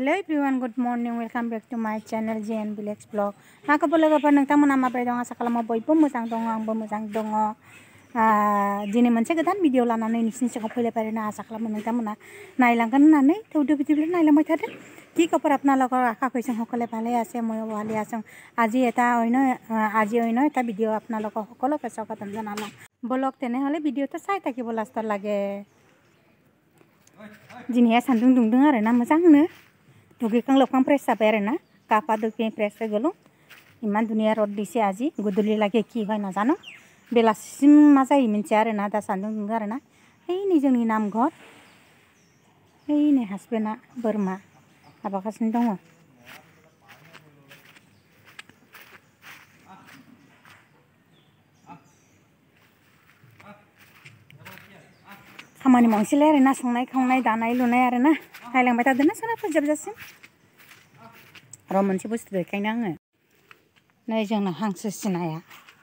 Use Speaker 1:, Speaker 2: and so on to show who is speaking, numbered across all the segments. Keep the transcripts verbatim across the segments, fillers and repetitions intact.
Speaker 1: Hello everyone, good morning. Welcome back to my channel J N Village Vlog. Aku boleh kapan nonton nama pedong asa kalau mau boy pun musang dong, ang musang dong. Jini manca kedan video lana nih nisin cakap boleh pada na asa kalau mau nonton mana. Nailang kan nane, tuh udah video nailang mau tadi. Ki kapur apna lagu aku iseng hokole pale ase mau wali aseng. Aji eta oino, aji oino eta video apna lagu hokole pesau katan janala. Blog tene hale video tuh saya tak kibolas tar lagi. Jini ya sandung dung dung arena musang ne. Dugi kang lokang press sabar na kapa dugi press gelo iman dunia road disi aji guduli lagi ki hoy na jano belasim masa imin ciare na da sandung dungar na ei ni joni nam ghor ei ni hasbena berma apakah sendong kamani mongsil arena songnai khangnai danai lunai arena hailang baita dena sana pujab jasin ro मोनसे बुस्थु देखायनो आङो नै जोंना हांसो सिनाया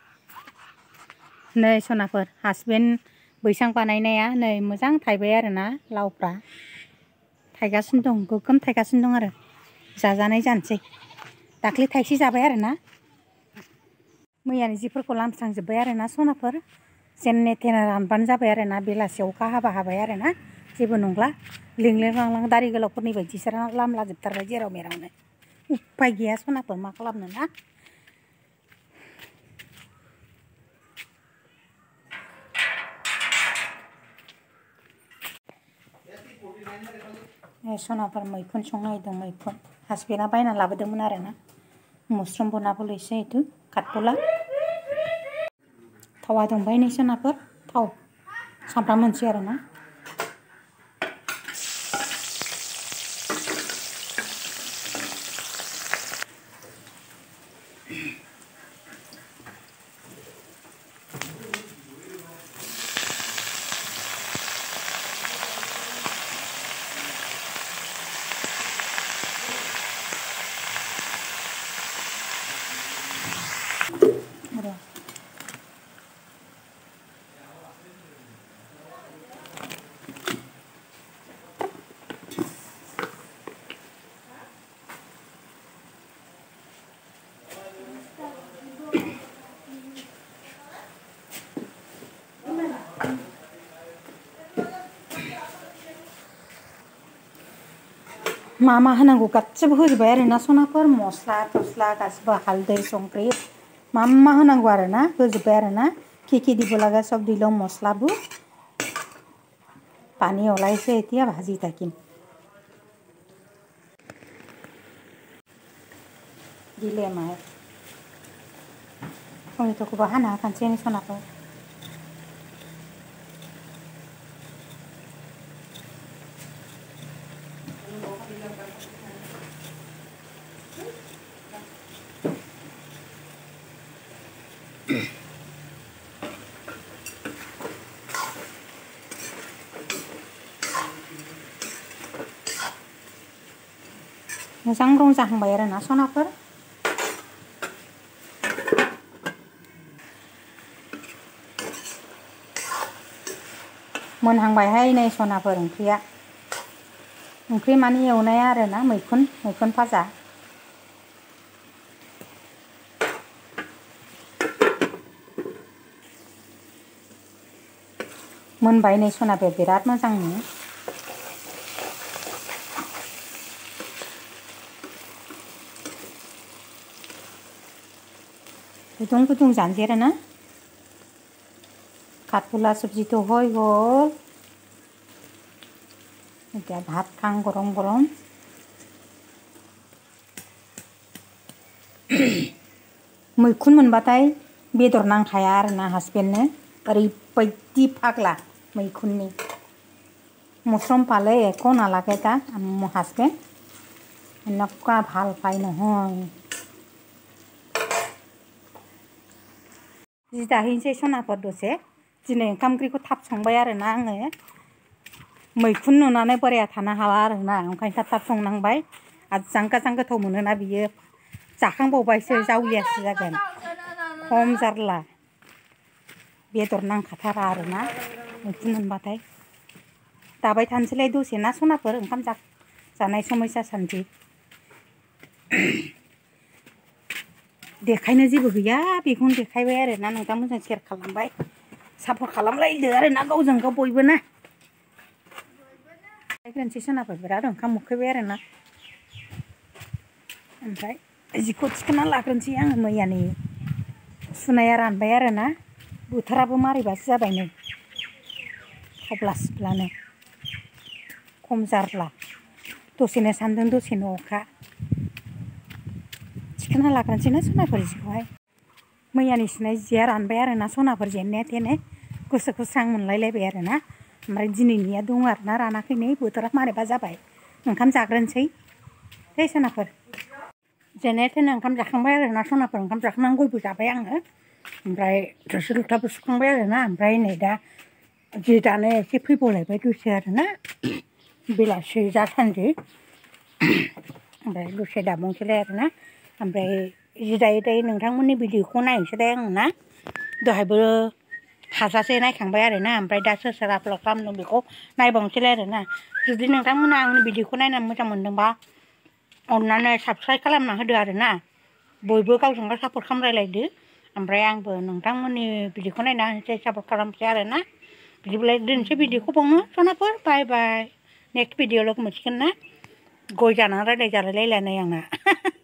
Speaker 1: नै सनाफोर husband बैसां बानायनाया नै मोजां थायबाय आरोना लावफ्रा थायगासिनो दं गोगोम थायगासिनो दं आरो जाजानाय जानोसै दाख्लै थाइसे जाबाय आरोना मैयानि जिफोरखौ लामस्रांजोब्बाय आरोना सनाफोर जेने थेने रानबानो जाबाय आरोना बेलासियाव अखा हाबा हाबाय आरोना जेबो नंला लिंलें लांलां दारि गोलावफोरनि बायदिसो लामला जोबथारबाय जेराव मेरावनो उपाय गैया सनाफोर मा खालामनो ना सनाफोर मैखुन संनो नागिरदों मैखुन हासबेन्डआ बायना लाबोदोंमोन आरोना मुस्रुम बनाबो लैसो एथु काटबला थावा दंबाय नै सनाफोर थाव सामब्राम मोनसै आरोना मा मा होनांगौ गासिबो होजोबबाय आरोना सनाफोर मस्ला थस्ला गासिबो हालदै संख्रि मा मा होनांगौ आरोना होजोबबाय आरोना की की দিব লাগা সব দিলাম মশলাবো পানী ওলাইছে এতিয়া ভাজি থাকিম দিলে মাই টমেটোखौ हाना होखानोसै सनाफोर मोजां रं जाहांबाय आरोना सनाफोर मोनहांबायहाय नै सनाफोर ओंख्रिया ओंख्रि माने एवनाया आरोना मैखुन मैखुन भाजा मोनबाय नै सनाफोर बिराद मोजांनो गुदुं गुदुं जानोसै आरोना काटबला सब्जी तो हय गल এতিয়া ভাত খাং গরম গরম मैखुन मोनबाथाय बेदर नांखाया आरोना हासबेन्डनो ओरैबायदि फाग्ला मैखुननि मस्रुम पाले একো নালাগে তাক মোৰ হাজবেণ্ড এনেকুৱা ভাল পায় নহয় जि दाहैनोसै सनाफोर दसे दिनै ओंखाम ओंख्रिखौ थाब संबाय आरोना आङो मैखुन नुनानै बोराया थानो हाला आरोना ओंखायनो थाब थाब संनांबाय आरो जांगा जां गोथाव मोनोना बियो जाखांबावबायसो जावलियासो जागोन खम जारला बेदर नांखाथारा आरोना मैखुन मोनबाथाय दाबाय थानोसैलाय दसे ना सनाफोर ओंखाम जानाय समयसा सान्थि देखायनो जेबो गैया बेखौनो देखायबाय आरो ना नोंथांमोनजों शेयार खालामबाय सापर्ट खालामलायदो आरो ना गावजों गाव बयबो ना देखायग्रोनोसै सनाफोर बिराद ओंखाम उखैबाय आरो ना ओमफ्राय जिखौ थिखोना लाग्रोनोसै आङो मैयानि सुनाया रानबाय आरो ना बोथोराबो मारैबासो जाबाय नै खब्ला सिब्लानो खम जारला दसेनो सान्दुं दसेनो अखा थिखोना लाग्रोनोसै ना सनाफोर जिखौहाय मैयानि सुनाय जिया रानबाय आरो ना सनाफोर जेननाया थेने गोसोखौ स्रां मोनलायलायबाय आरो ना ओमफ्राय दिनैनिया दं आरो ना रानाखै नै बोथोरा मारैबा जाबाय ओंखाम जाग्रोनोसै दे सनाफोर जेननाया थेने ओंखाम जाखांबाय आरो ना सनाफोर ओंखाम जाखांनानै गयबो जाबाय आङो ओमफ्राय थोरसि लथाबो सुखांबाय आरो ना ओमफ्राय नै दा जि दानो एसे फैबावलायबाय दसे आरो ना बेलासि जासान्दि ओमफ्राय दसे दाबावनोसैलाय आरो ना ओमफ्राय जि दायै दायै नोंथांमोननि भिडिअखौ नायनोसैलाय आं ना दहायबो हाजासे नायखांबाय आरो ना ओमफ्राय दा सोर सोर आपल'ड खालामदों बेखौ नायबावनोसैलाय आरो ना जुदि नोंथांमोना आंनि भिडिअखौ नायनानै मोजां मोनदोंबा अननानै साबस्क्राइब खालामना होदो आरो ना बयबो गावजों गाव सापर्ट खालामलायलायदो ओमफ्राय आंबो नोंथांमोननि भिडिअखौ नायना होनोसै सापर्ट खालामसै आरो ना बिदिब्लालाय दोनसै भिडिअखौ बावनो सनाफोर बाय बाय नेक्स्ट भिडिअ लोगो मोनसिगोन ना गय जानानै रायज्लाय जालायलायला नै आंना